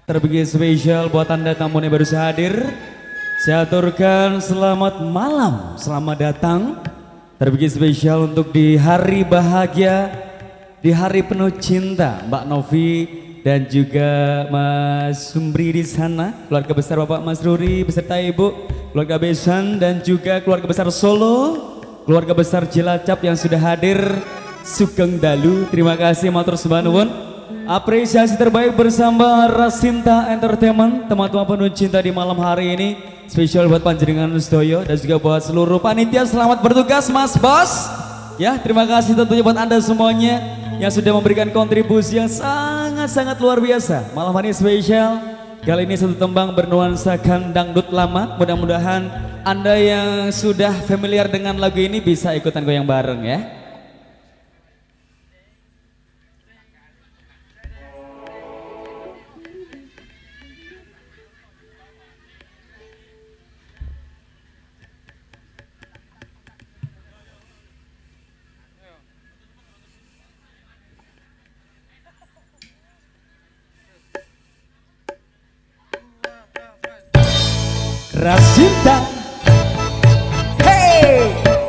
Terbikin spesial buat Anda tamu yang baru hadir. Saya aturkan selamat malam, selamat datang. Terbikin spesial untuk di hari bahagia, di hari penuh cinta, Mbak Novi dan juga Mas Sumbri di sana, keluarga besar Bapak Mas Ruri beserta Ibu, keluarga Besan dan juga keluarga besar Solo, keluarga besar Cilacap yang sudah hadir, Sugeng Dalu. Terima kasih matur sembah nuwun. Apresiasi terbaik bersama Rasinta Entertainment, teman-teman penuh cinta di malam hari ini. Spesial buat panjenengan Sedoyo dan juga buat seluruh panitia. Selamat bertugas Mas Bos. Ya, terima kasih tentunya buat Anda semuanya yang sudah memberikan kontribusi yang sangat-sangat luar biasa. Malam hari ini spesial. Kali ini satu tembang bernuansakan dangdut lama. Mudah-mudahan Anda yang sudah familiar dengan lagu ini bisa ikutan goyang bareng ya. Rasinta, hey,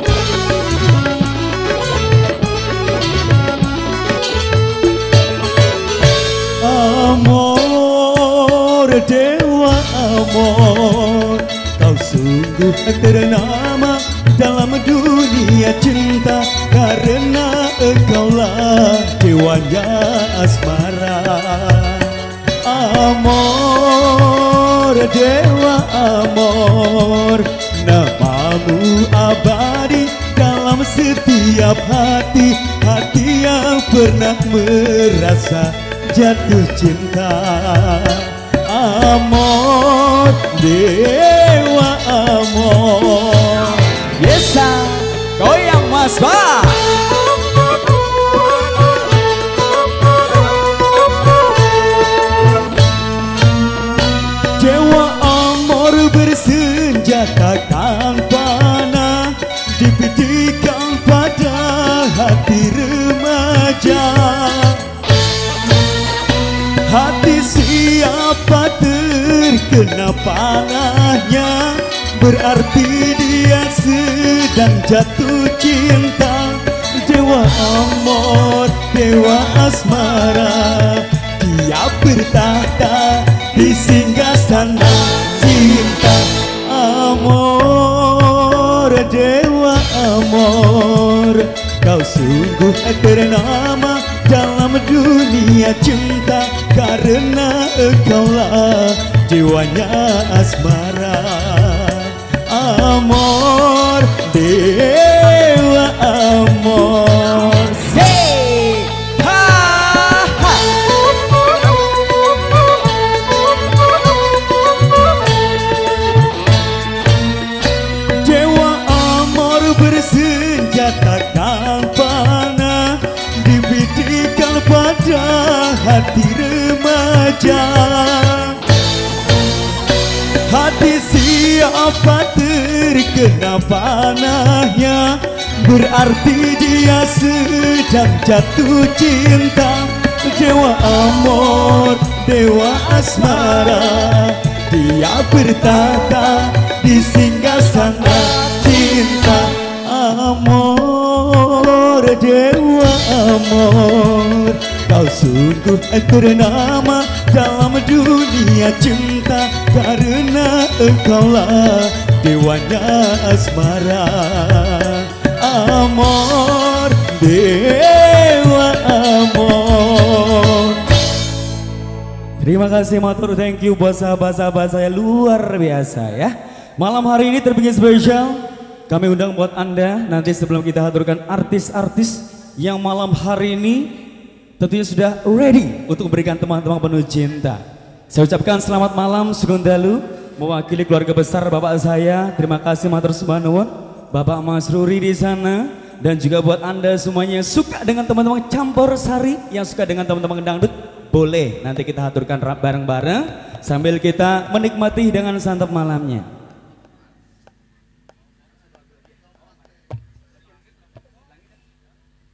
amor dewa amor, kau sungguh ternama dalam dunia cinta karena engkaulah dewanya asmara. Amor dewa amor, namamu abadi dalam setiap hati, hati yang pernah merasa jatuh cinta. Amor dewa amor, Yesa, goyang Mas Ba. bersenjatakan panah dipitikan pada hati remaja. Hati siapa terkena panahnya, berarti dia sedang jatuh cinta. Dewa amor, dewa asmara, dia bertahta di singgasana cinta. Amor dewa amor, kau sungguh ternama dalam dunia cinta karena engkaulah jiwanya asmara. Amor dewa amor, Say, ha, ha. bersenjatakan panah dipitikan pada hati remaja. Hati siapa terkena panahnya, berarti dia sedang jatuh cinta. Dewa amor, dewa asmara, dia bertahta di singgasana cinta. Amor dewa amor, kau sungguh ternama dalam dunia cinta karena engkaulah dewanya asmara. Amor dewa amor. Terima kasih matur, thank you buat sahabat-sahabat saya luar biasa ya. Malam hari ini terbikin spesial. Kami undang buat Anda nanti sebelum kita haturkan artis-artis yang malam hari ini tentunya sudah ready untuk memberikan teman-teman penuh cinta. Saya ucapkan selamat malam Sugeng Dalu mewakili keluarga besar bapak saya. Terima kasih matur sembah nuwun Bapak Mas Ruri di sana dan juga buat Anda semuanya yang suka dengan teman-teman campur sari, yang suka dengan teman-teman dangdut, boleh nanti kita haturkan bareng-bareng sambil kita menikmati dengan santap malamnya.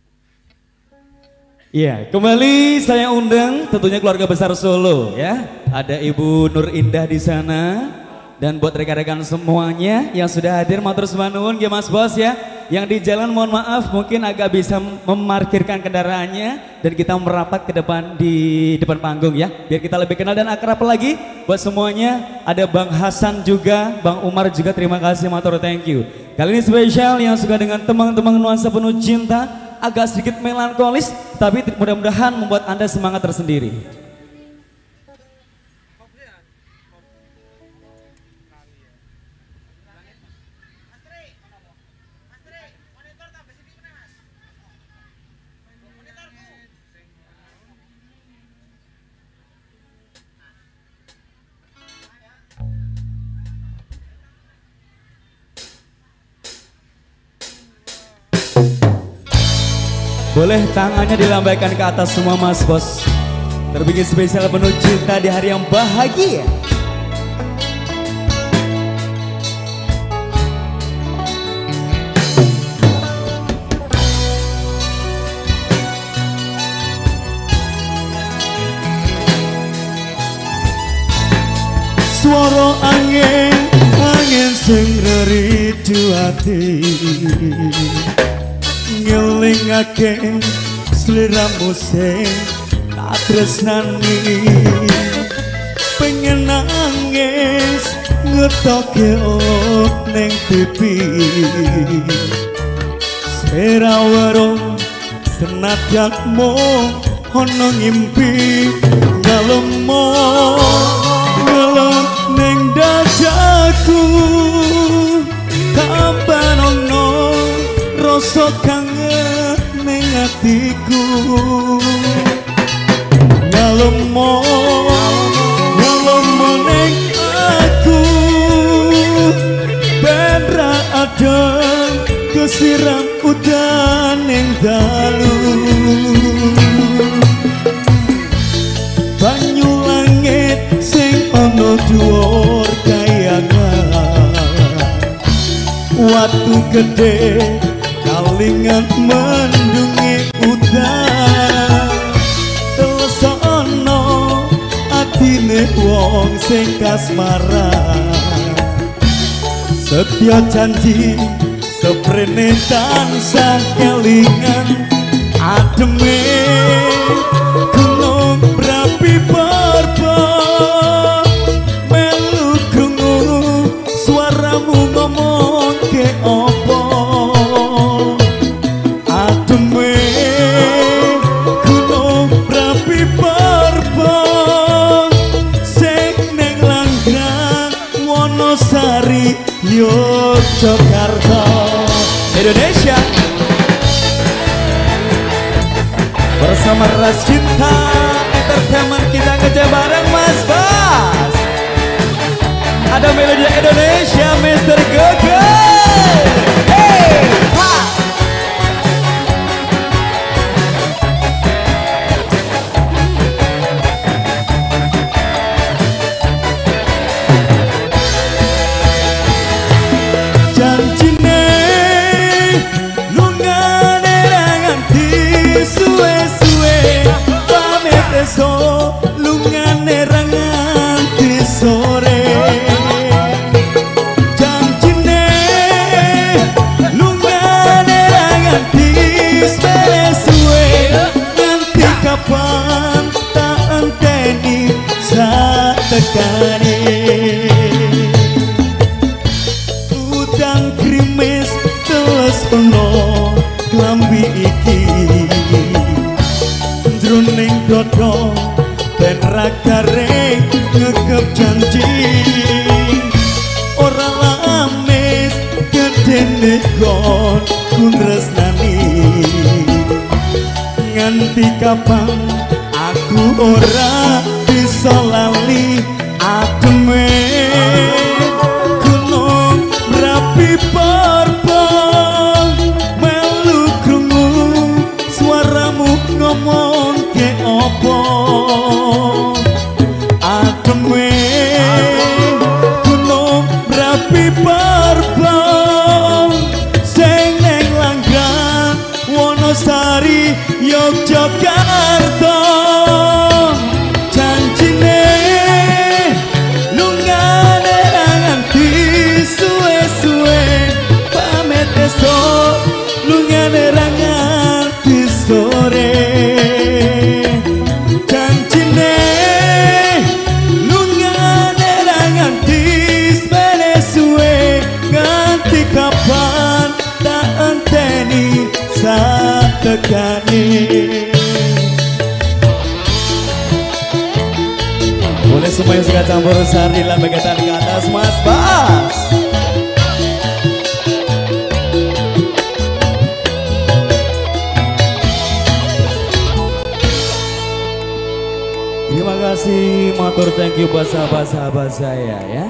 Iya, kembali saya undang tentunya keluarga besar Solo ya. ada Ibu Nur Indah di sana. Dan buat rekan-rekan semuanya yang sudah hadir, matur nuwun nggih Mas Bos ya. Yang di jalan mohon maaf mungkin agak bisa memarkirkan kendaraannya dan kita merapat ke depan di depan panggung ya. Biar kita lebih kenal dan akrab lagi. Buat semuanya ada Bang Hasan juga, Bang Umar juga, terima kasih matur thank you. Kali ini spesial yang suka dengan teman-teman nuansa penuh cinta, agak sedikit melankolis tapi mudah-mudahan membuat Anda semangat tersendiri. Boleh tangannya dilambaikan ke atas semua Mas Bos. Terbikin spesial penuh cinta di hari yang bahagia. Suara angin, angin sing reridu ati ngelingake sliramu sing tak tresnani, pengen nangis ngetoke ning pipi serawaro senadyan mung ana ngimpi ngalemo ngelem ning dadaku kapan ono rasa kangen ning atiku ngalemo ngalemo ning aku ben ra adem kesiram udan ning dalu banyu langit sing ana dhuwur kayangan watu gede kalingan mendungi udan telesono atine wong sing kasmaran setia janji seprene tansah kelingan ademe gunung berapi barba melu krungu suaramu ngomong ke opo ademe gunung berapi barba sing ning Langgrang Wonosari Yogyakarta Indonesia bersama Ras Cinta Entertainment kita kerja bareng Mas Bas. Ada melodi Indonesia Mr. Gogo. Hey, ha. Janjine lungane nganti suwe-suwe pamit esuk lungane nganti sore janjine lungane nganti suwe-suwe nganti kapan tak enteni satekane udang krimis teles penuh klambi iki jroning dodo ben ra garing ngegep janji ora lamis gedene kon kunresnani nganti kapan aku ora bisa lali ademe gunung berapi barba melu krungu suaramu ngomong ke opo ademe gunung berapi barba sing ning Langgrang Wonosari Yogyakarta janjine tekane. Boleh semua yang suka campur sari lambaikan tangan ke atas Mas Bas. Terima kasih, matur thank you buat sahabat-sahabat saya ya.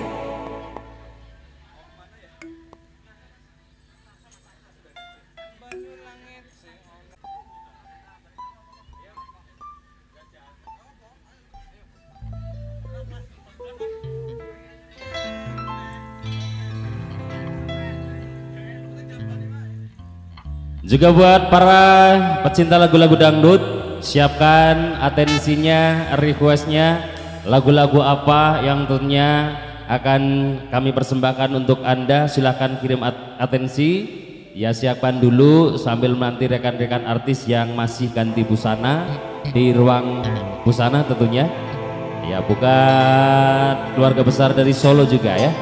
Juga buat para pecinta lagu-lagu dangdut, siapkan atensinya, requestnya, lagu-lagu apa yang tentunya akan kami persembahkan untuk Anda. Silahkan kirim atensi, ya siapkan dulu sambil menanti rekan-rekan artis yang masih ganti busana di ruang busana tentunya. Ya bukan keluarga besar dari Solo juga ya.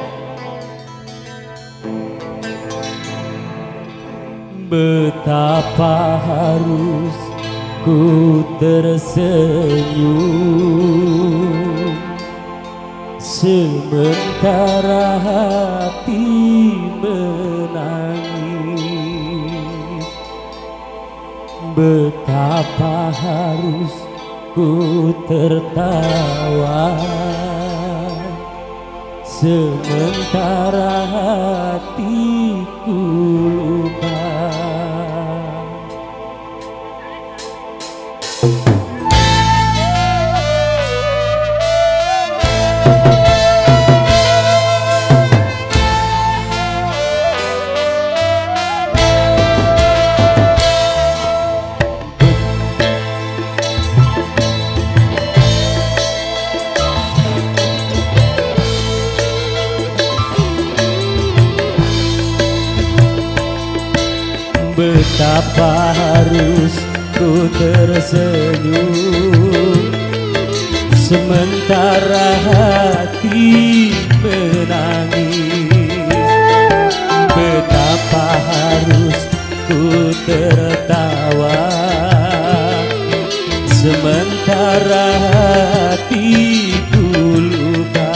Betapa harus ku tersenyum sementara hati menangis. Betapa harus ku tertawa sementara hatiku luka. Betapa harus ku tersenyum sementara hati menangis. Betapa harus ku tertawa sementara hatiku luka.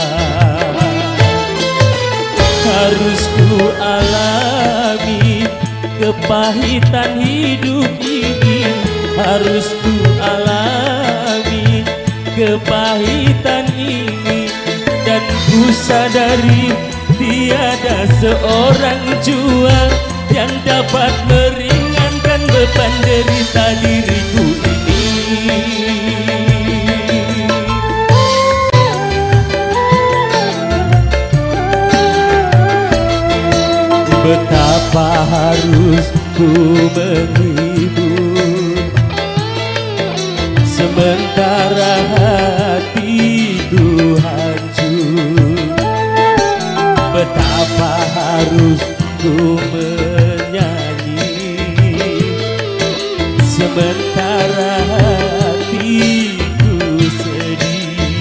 Harus ku alami kepahitan hidup ini, harus ku alami kepahitan ini, dan ku sadari tiada seorang jua yang dapat meringankan beban derita diriku ini. Betapa harus ku menghibur sementara hatiku hancur. Betapa harus ku menyanyi sementara hatiku sedih.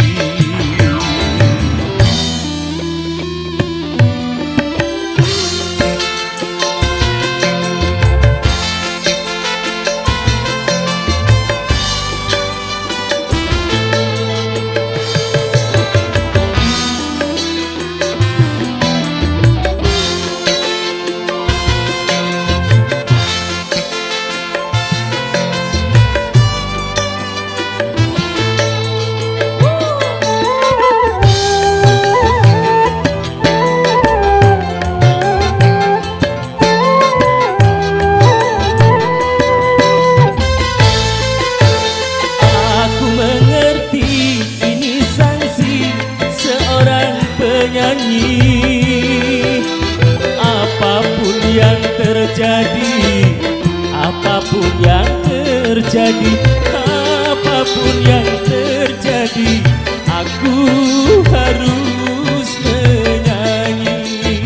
Apapun yang terjadi, apapun yang terjadi, apapun yang terjadi, aku harus menyanyi.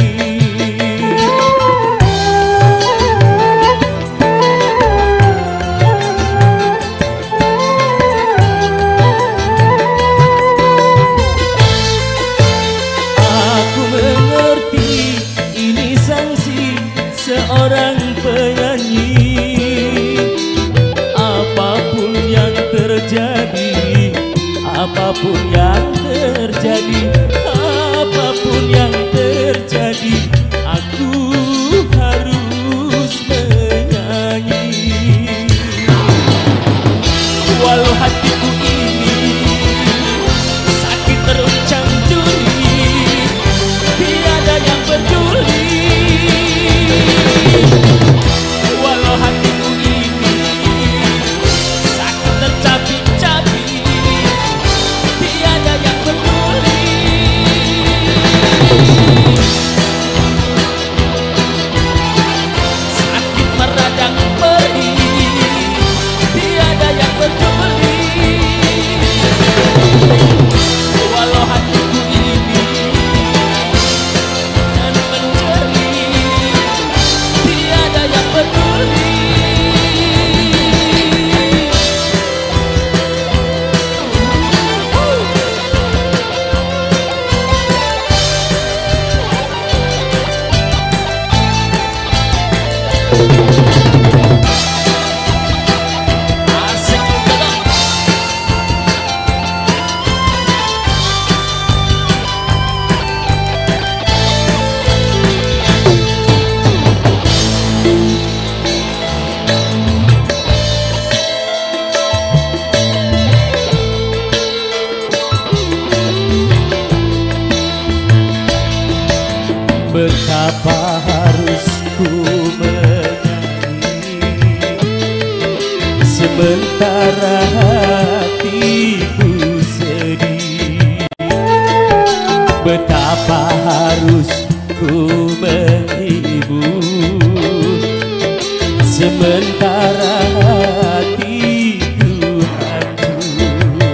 Aku mengerti ini sanksi seorang penyanyi. apapun yang terjadi, apapun yang terjadi, aku harus menyanyi. Walau hatiku ini sakit teruncang duri, tiada yang peduli. Walau hatiku ini sakit tercabik-cabik, tiada yang peduli. Sakit meradang perih, tiada yang peduli. Walau hatiku ini dan menjerit, tiada yang peduli. Asik betul. Betapa harus ku menyanyi sementara hatiku sedih. Betapa harus ku menghibur sementara hatiku hancur.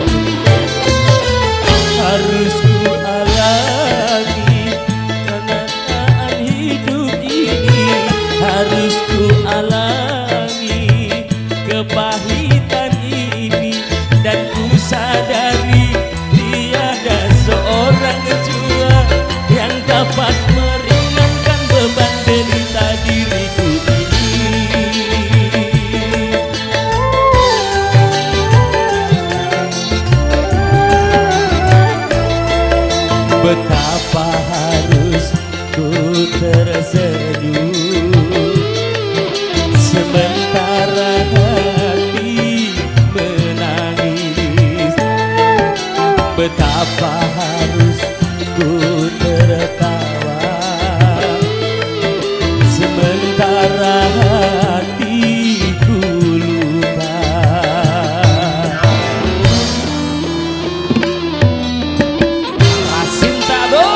Harus ku alami kenyataan hidup ini, harus ku alami kepahitan ini, dan ku sadari tiada seorang jua yang dapat meringankan beban derita diriku ini. Betapa harus ku tersenyum sementara hati menangis. Betapa harus ku tertawa sementara hatiku luka. Cinta do.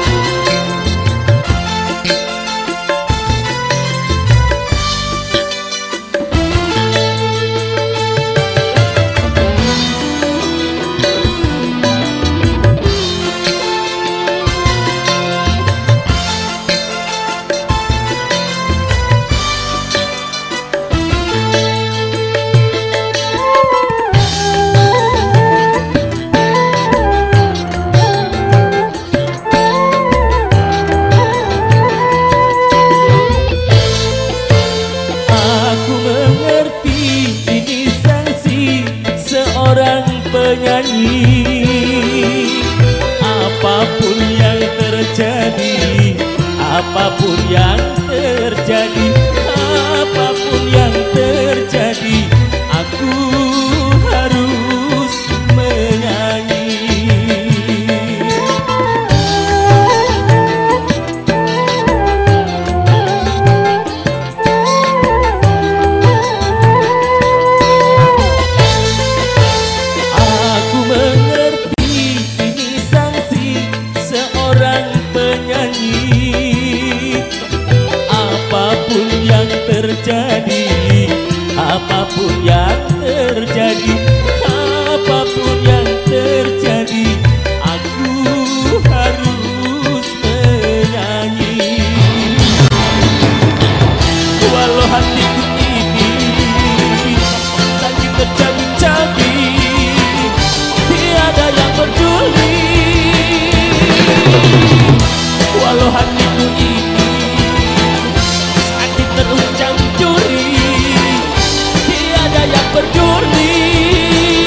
Aku mengerti ini sanksi seorang penyanyi. Apapun yang terjadi, apapun yang terjadi, apapun yang terjadi, aku harus menyanyi. Aku mengerti ini sanksi seorang penyanyi. Apapun yang terjadi, apapun yang terjadi, apapun yang terjadi, aku harus menyanyi. Walau hatiku ini sakit tercabik-cabik, tiada yang peduli. Walau hatiku ini sakit teruncang duri, tiada yang peduli.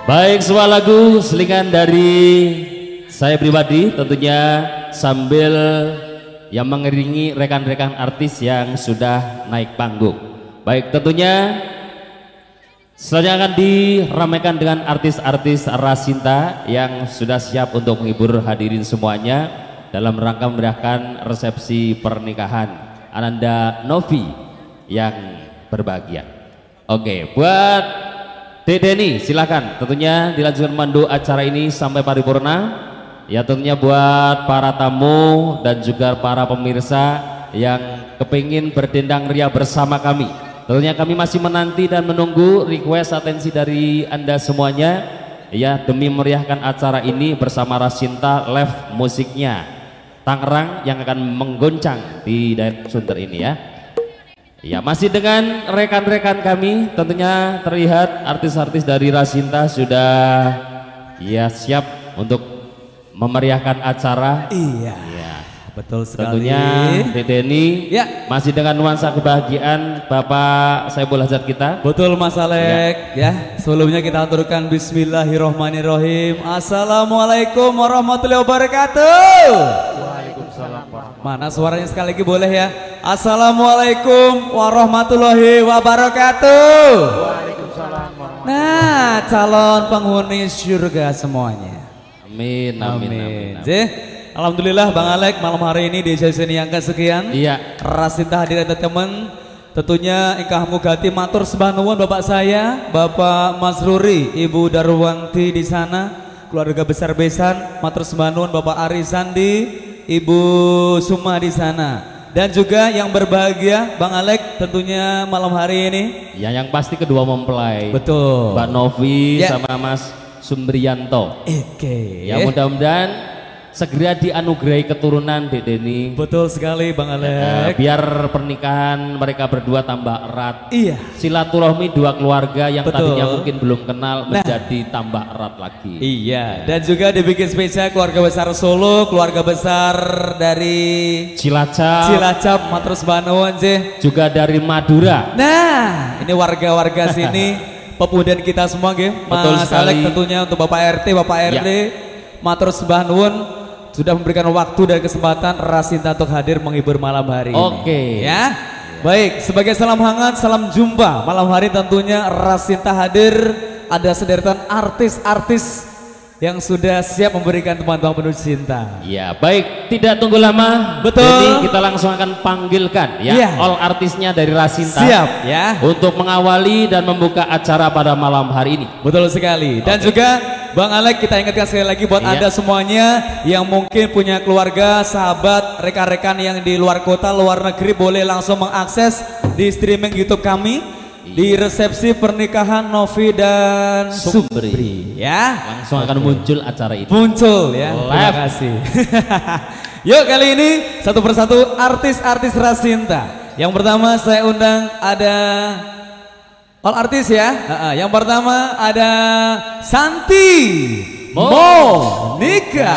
Baik, sebuah lagu selingan dari saya pribadi tentunya sambil yang mengiringi rekan-rekan artis yang sudah naik panggung. Baik, tentunya selanjutnya akan diramaikan dengan artis-artis Rasinta yang sudah siap untuk menghibur hadirin semuanya dalam rangka meriahkan resepsi pernikahan Ananda Novi yang berbahagia. Oke, buat Dedeni silakan tentunya dilanjutkan mandu acara ini sampai paripurna. Ya tentunya buat para tamu dan juga para pemirsa yang kepingin berdendang ria bersama kami. Tentunya kami masih menanti dan menunggu request atensi dari Anda semuanya ya demi meriahkan acara ini bersama Rasinta live musiknya Tangerang yang akan menggoncang di daerah Sunter ini ya. Ya masih dengan rekan-rekan kami tentunya terlihat artis-artis dari Rasinta sudah ya siap untuk memeriahkan acara. Iya. Ya. Betul sekali. Tentunya Dedeni ya masih dengan nuansa kebahagiaan Bapak Saiful Hajat kita. Betul Mas Alek ya. Sebelumnya kita aturkan Bismillahirrohmanirrohim. Assalamualaikum warahmatullahi wabarakatuh. Waalaikumsalam. Mana suaranya sekali lagi boleh ya. Assalamualaikum warahmatullahi wabarakatuh. Waalaikumsalam. Nah calon penghuni surga semuanya. Amin amin. Alhamdulillah Bang Alek malam hari ini di sesi yang kesekian. Iya. Rasinta hadir entertainment. Tentunya ingkang mugati matur sembah nuwun Bapak saya, Bapak Mas Ruri, Ibu Darwanti di sana, keluarga besar besan, matur sembah nuwun Bapak Ari Sandi, Ibu Suma di sana. Dan juga yang berbahagia Bang Alek tentunya malam hari ini. Ya yang pasti kedua mempelai. Betul. Mbak Novi ya. sama Mas Sumbrianto. Oke. Ya mudah-mudahan segera dianugerahi keturunan Dedeni. Betul sekali Bang Alek. Biar pernikahan mereka berdua tambah erat. Iya. Silaturahmi dua keluarga yang Betul. tadinya mungkin belum kenal menjadi tambah erat lagi. Iya. Dan juga dibikin spesial keluarga besar Solo, keluarga besar dari Cilacap, matur sembah nuwun juga dari Madura. Nah, ini warga-warga sini pemudian kita semua nggih. Mas Alek tentunya untuk Bapak RT, Bapak RD. Ya. Matur sembah nuwun sudah memberikan waktu dan kesempatan Rasinta untuk hadir menghibur malam hari ini. Oke. Ya. Baik, sebagai salam hangat, salam jumpa. Malam hari tentunya Rasinta hadir, ada sederetan artis-artis yang sudah siap memberikan teman-teman penuh cinta. Ya, baik, tidak tunggu lama. Betul. Jadi kita langsung akan panggilkan ya all artisnya dari Rasinta. Siap ya. Untuk mengawali dan membuka acara pada malam hari ini. Betul sekali. Dan juga Bang Alek kita ingatkan sekali lagi buat Anda semuanya yang mungkin punya keluarga, sahabat, rekan-rekan yang di luar kota, luar negeri boleh langsung mengakses di streaming YouTube kami. Di resepsi pernikahan Novi dan Sumbri ya. Langsung akan muncul acara ini. Muncul ya. Terima kasih. Yuk kali ini satu persatu artis-artis Rasinta. Yang pertama saya undang ada all artis ya. Yang pertama ada Santi Monica.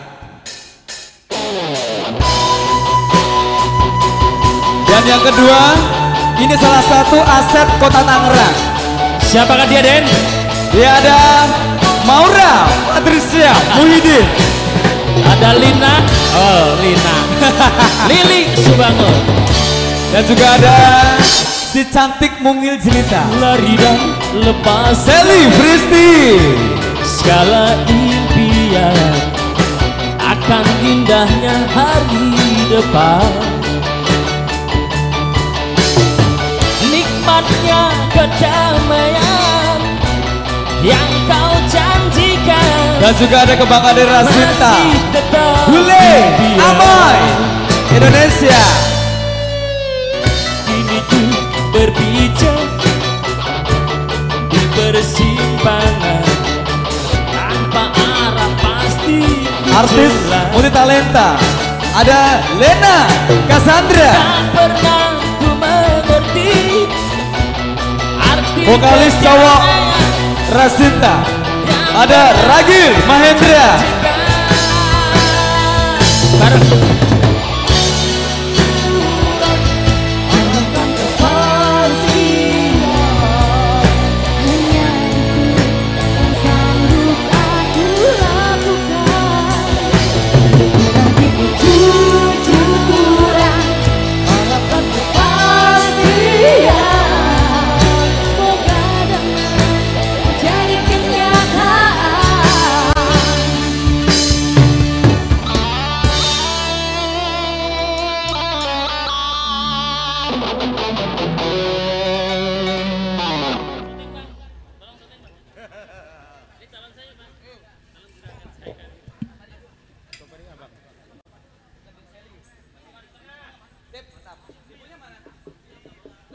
Dan yang kedua ini salah satu aset kota Tangerang. Siapakah dia, Den? Dia ada Maura Patricia Muhyiddin. Ada Lina. Oh, Lina. Lili Subango. Dan juga ada si cantik mungil jelita. Lari dan lepas Sally Fristi. Segala impian akan indahnya hari depan. Nikmatnya kedamaian yang kau janjikan. Dan juga ada kebanggaan dari Rasinta, Bule, Amai, Indonesia. Kini ku berpijak di persimpangan tanpa arah pasti. Artis multi talenta ada Lena Cassandra. Tak pernah ku mengerti arti vokalis cowok Rasinta. Ada Ragil Mahendra. Bareng.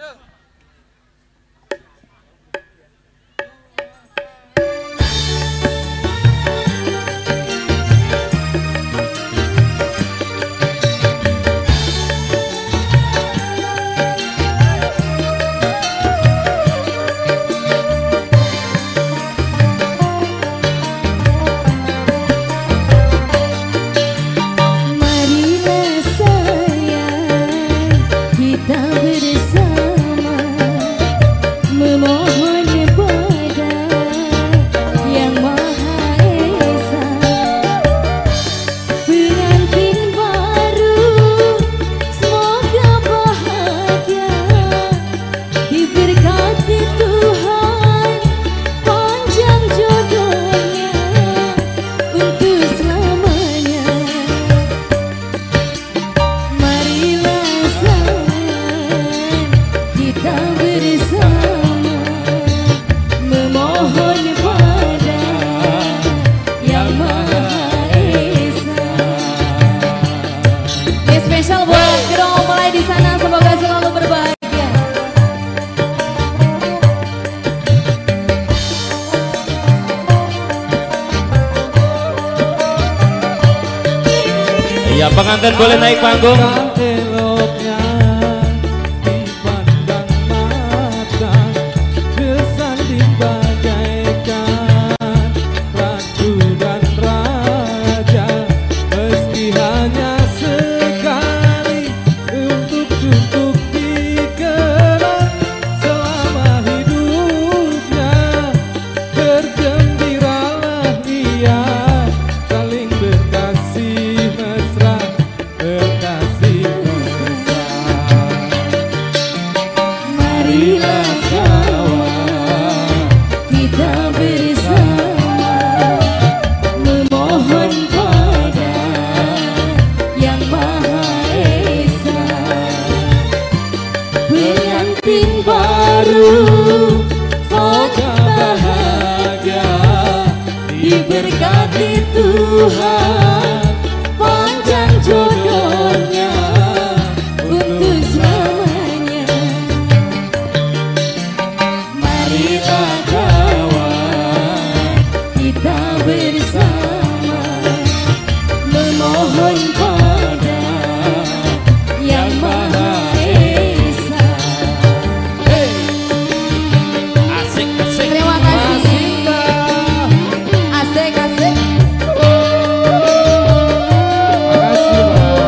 Ya, pengantin boleh naik panggung. Diberkati Tuhan, panjang jodohnya untuk selamanya. Marilah kawan, kita bersama memohon pada Yang Maha Esa. Asik, asik. Terima kasih. Asik, asik. Makasih, Pak.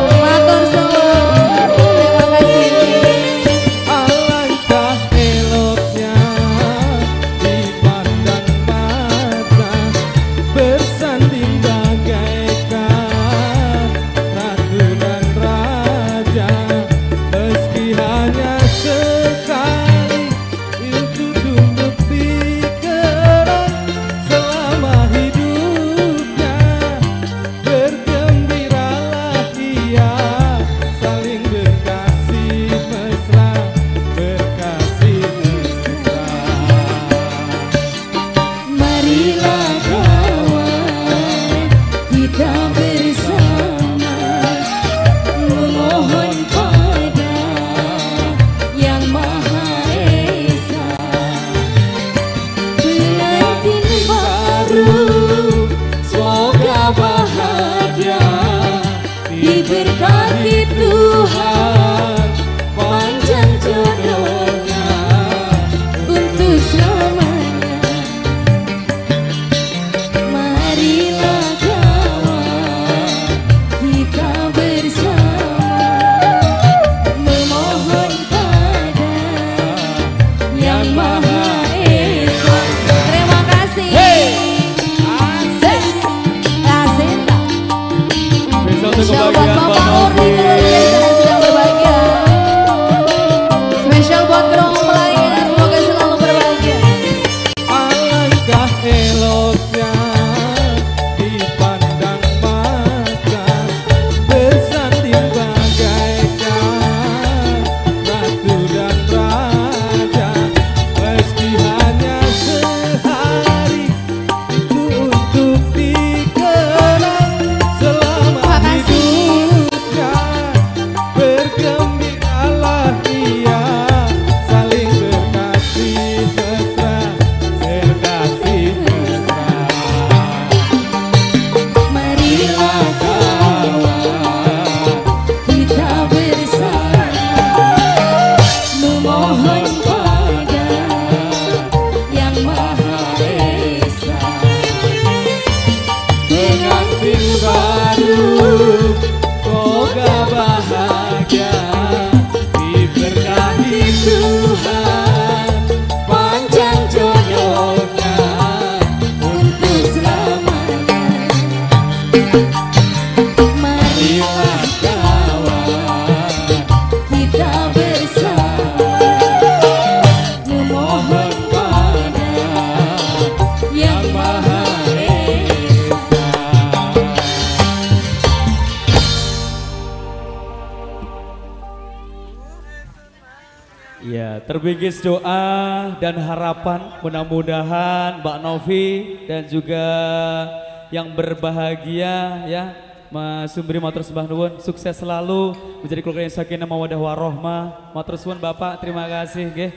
Ya, terbingkis doa dan harapan mudah-mudahan Mbak Novi dan juga yang berbahagia ya Mas Sumbri matur sembah nuwun, sukses selalu menjadi keluarga yang sakinah mawaddah warahmah. Matur suwun Bapak, terima kasih nggih.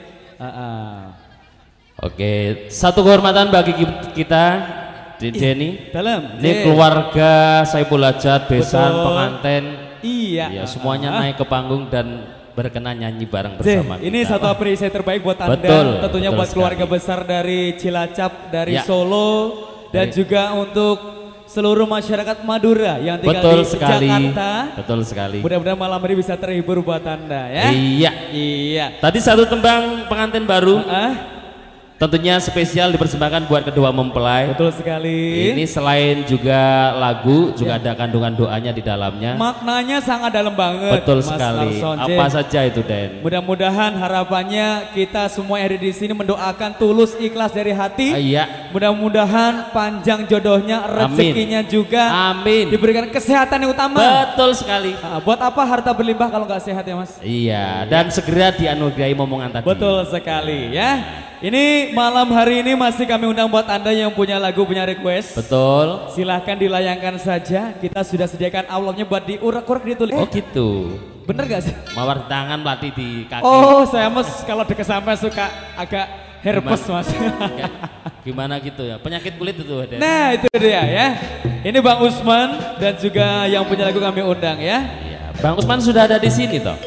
Oke, satu kehormatan bagi kita Denny. Dalam. Ini keluarga Saiful Hajat, besan, Betul. pengantin. Iya. Ya, semuanya naik ke panggung dan berkenan nyanyi bareng bersama kita. Ini satu apresiasi terbaik buat Anda, Betul, tentunya betul buat keluarga sekali. besar dari Cilacap, dari Ya. Solo, dan Baik. juga untuk seluruh masyarakat Madura yang tinggal Betul di sekali. Jakarta. Betul sekali. Mudah-mudahan malam ini bisa terhibur buat Anda ya. Iya. Iya. Tadi satu tembang pengantin baru. Ah, Tentunya spesial dipersembahkan buat kedua mempelai. betul sekali. Ini selain juga lagu, juga ada kandungan doanya di dalamnya. Maknanya sangat dalam banget. Betul Mas sekali. Larson, Apa Jen. saja itu, Den? Mudah-mudahan harapannya kita semua yang ada di sini mendoakan tulus ikhlas dari hati. Iya. Mudah-mudahan panjang jodohnya, rezekinya juga Amin. diberikan kesehatan yang utama. Betul sekali. Nah, buat apa harta berlimpah kalau nggak sehat ya Mas? Iya, dan segera dianugerahi momongan tadi. Betul sekali ya. Ini malam hari ini masih kami undang buat Anda yang punya lagu, punya request. Betul. Silahkan dilayangkan saja. Kita sudah sediakan amplopnya buat diurak-urak ditulis. Oh gitu. Bener gak sih? Mawar tangan pelatih di kaki. Oh saya mas kalau deket sampai suka agak herpes mas. Gimana gitu ya? Penyakit kulit itu ada. Nah itu dia ya. Ini Bang Usman dan juga yang punya lagu kami undang ya. Iya, Bang Usman sudah ada di sini toh.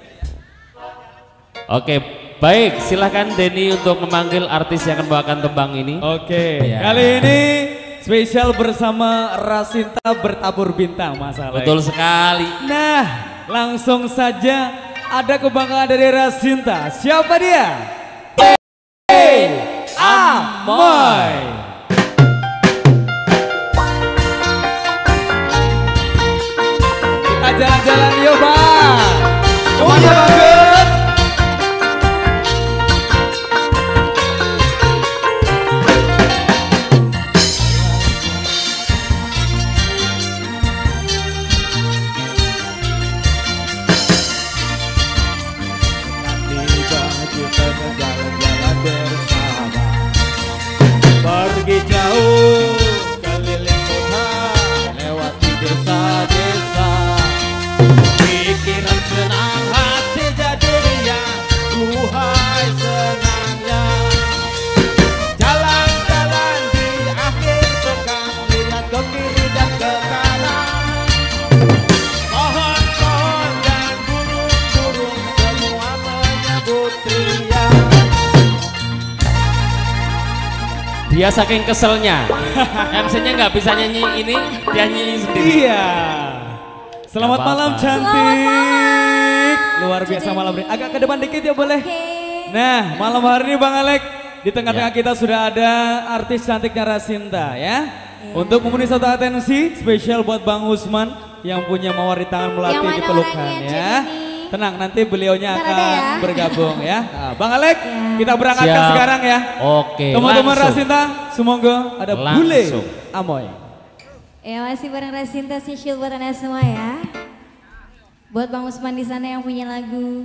Oke, baik. Silahkan Denny untuk memanggil artis yang akan membawakan tembang ini. Oke, Ya. kali ini spesial bersama Rasinta bertabur bintang Mas Alex. Betul sekali. Nah, langsung saja ada kebanggaan dari Rasinta. Siapa dia? Amoy. Kita jalan-jalan yuk Bang. Kemana banget? Kita jalan-jalan bersama, pergi jauh keliling kota, lewati desa-desa, pikiran senang, hati jadi riang, duhai senangnya. Jalan-jalan di akhir pekan, lihat ke kiri dan ke kanan, pohon-pohon dan burung-burung semua menyebut ria. Dia saking keselnya, MC-nya nggak bisa nyanyi ini, dia nyanyi sendiri. Iya. Selamat Gak malam apa-apa. cantik. Luar biasa malam ini. Agak ke depan dikit ya boleh. Nah, malam hari ini Bang Alek, di tengah-tengah Ya. kita sudah ada artis cantiknya Rasinta ya. Untuk memenuhi satu atensi spesial buat Bang Usman yang punya mawar di tangan melati Yang di mana pelukan orangnya, ya. Jenny? Tenang, nanti beliaunya Ntar akan ada ya. bergabung ya. Nah, Bang Alek, Ya. kita berangkatkan Siap. sekarang ya. Oke, Teman-teman langsung. Rasinta, semoga ada bule Langsung. Amoy. Ya masih bareng Rasinta Sisyul buat Anda semua ya. Buat Bang Usman di sana yang punya lagu.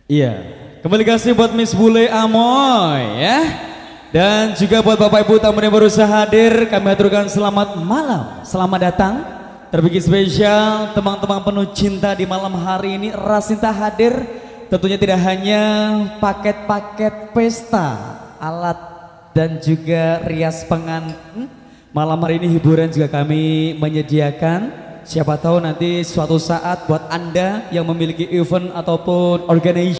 Iya, kembali kasih buat Miss Bule Amoy ya. Dan juga buat Bapak Ibu tamu yang baru saja hadir, kami aturkan selamat malam, selamat datang. Terbikin spesial teman-teman penuh cinta di malam hari ini, Rasinta hadir. Tentunya tidak hanya paket-paket pesta, alat dan juga rias pengantin. Malam hari ini hiburan juga kami menyediakan. Siapa tahu nanti suatu saat buat Anda yang memiliki event ataupun organisasi